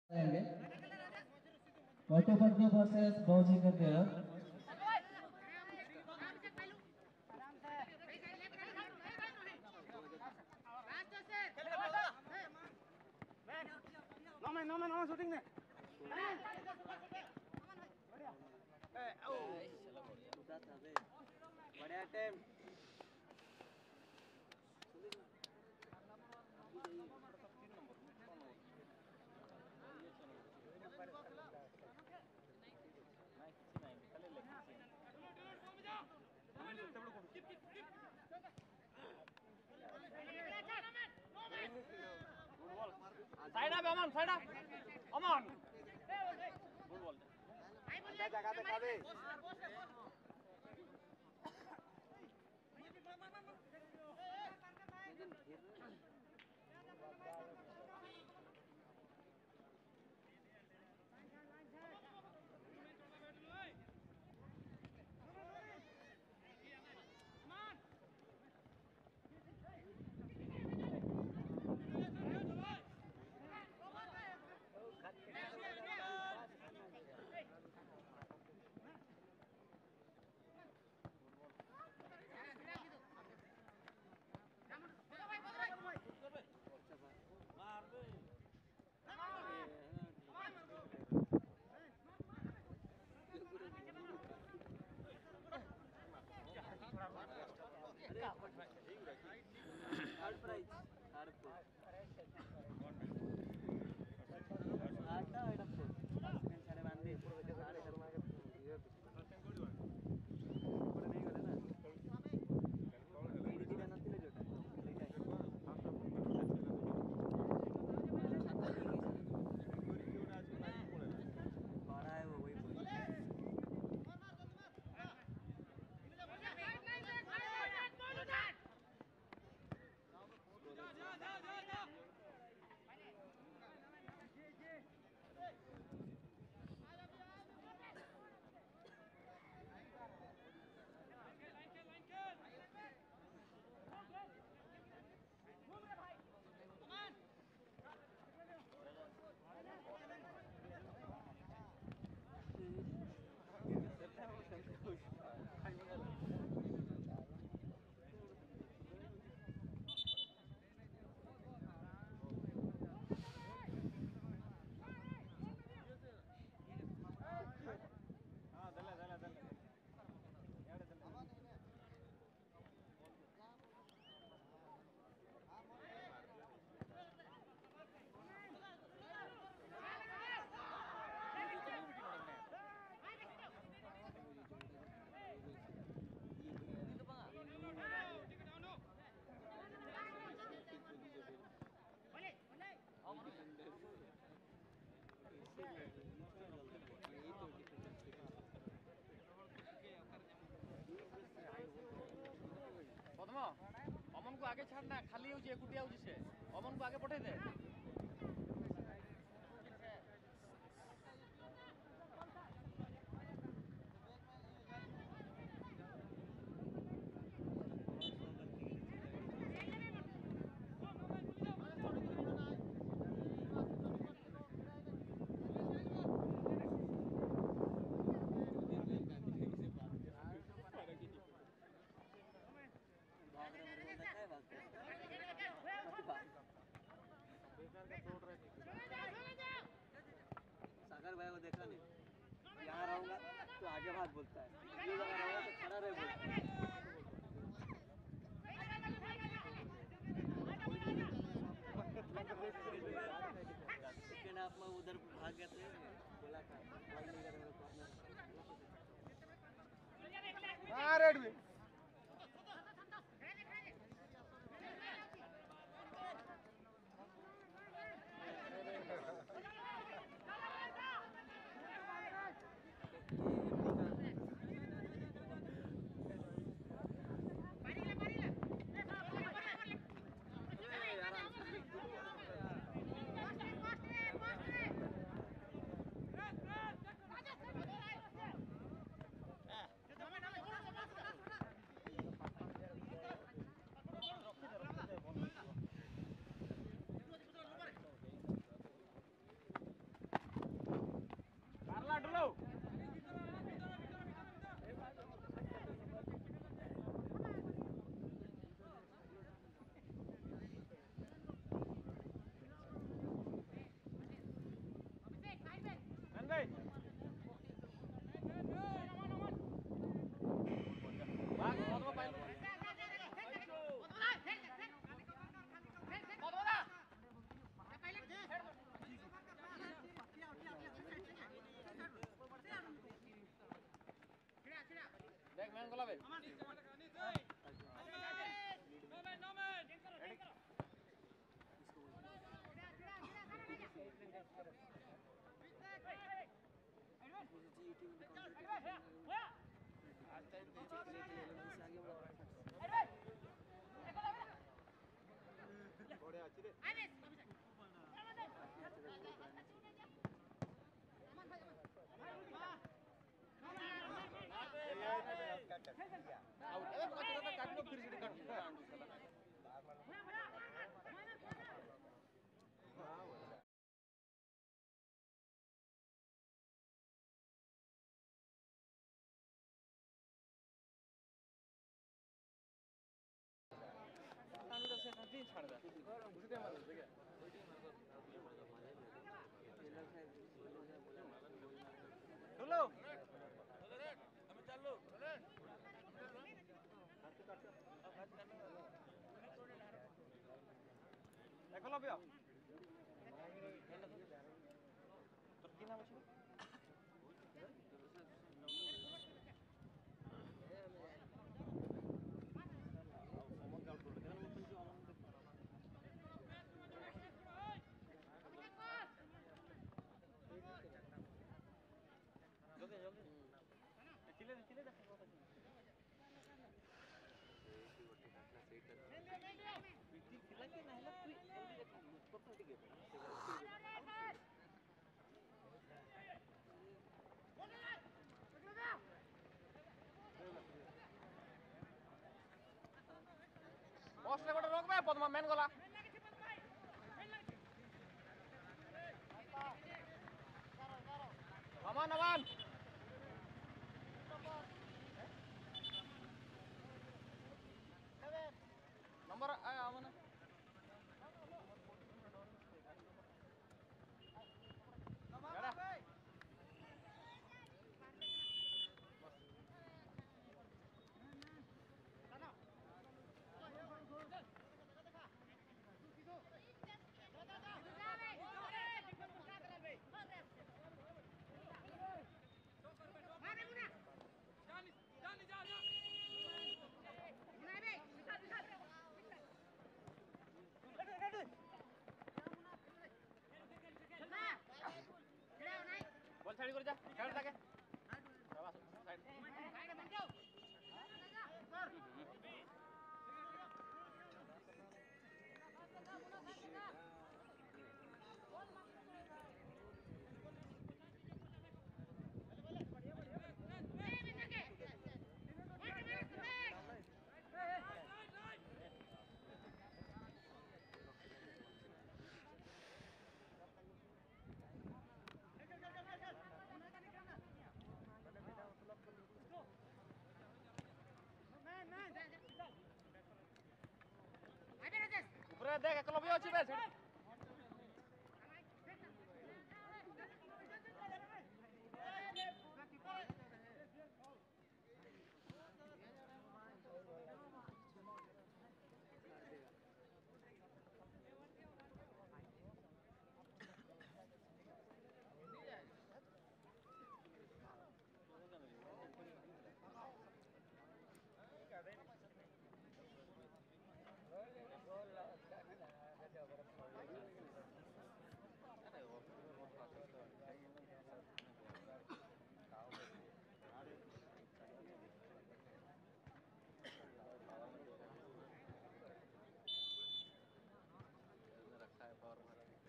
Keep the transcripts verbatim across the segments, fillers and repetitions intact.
रहेंगे वटुपद्म वर्सेस बौजी का pair. No man, no man, no man shooting ne. बढ़िया टाइम साइड आप अमन साइड आप अमन गुड बॉल जगह पे कभी थर्ड प्राइज थर्ड आटा आइटम को सेकंड सारे बांधे सारे शर्मा के बड़े नहीं गले ना धीरे धीरे नती ले जोटा लेके आए बड़ा है वो वही पद्मा अमन को आगे छाड़ना खाली हो एकुटिया हो से अमन को आगे पठे दे सागर भाई को देखा नहीं यहाँ रहूंगा तो आगे बात बोलता है ये जगह रहूंगा तो खड़ा रहे बोलता है सेकेंड हाफ में उधर भाग गए थे बोला था हाँ रेड में बोलावे हेलो हमें चल लो देखो लो भैया तो की नाम है जल्दी जल्दी चिल्ले चिल्ले देखो बिल्कुल चिल्ला के नहीं लग तू जल्दी देखो पता ठीक है बॉस ले गोटे रोक बे पद्मा मेन गला नमन नमन नंबर आया हमने गड़ा बॉल साइड कर जा खेल जाके शाबाश साइड साइड बन जाओ ऊपर देख एकलो भी अछि बे रखा है पावर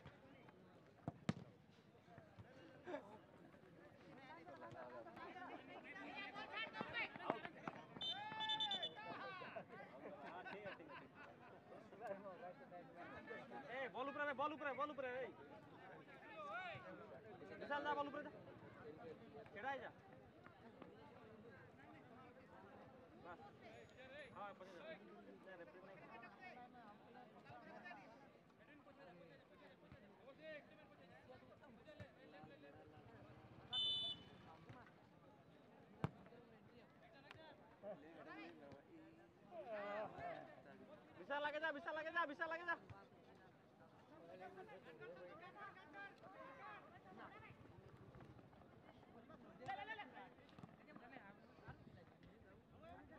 ए बॉल ऊपर है बॉल ऊपर है बॉल ऊपर है विशाल जा बॉल ऊपर जा केड़ा जा बस हां पहुंच जा नहीं रेफरी नहीं विशाल लगे जा विशाल लगे जा विशाल लगे जा ले ले ले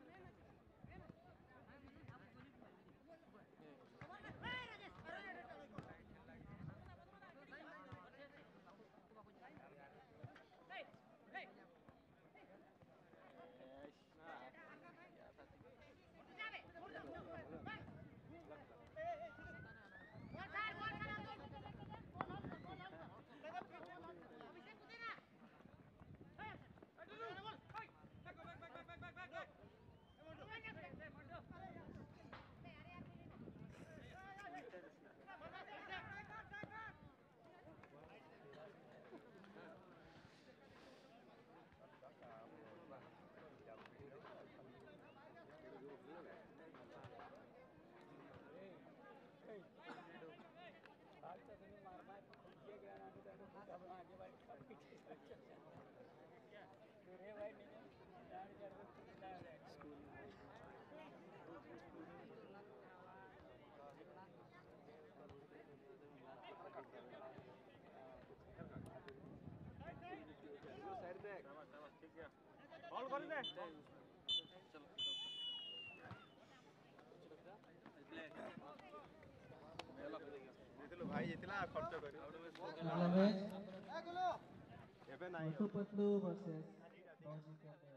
भाई जितना खर्च करी Hello, Motu Patlu versus Logic and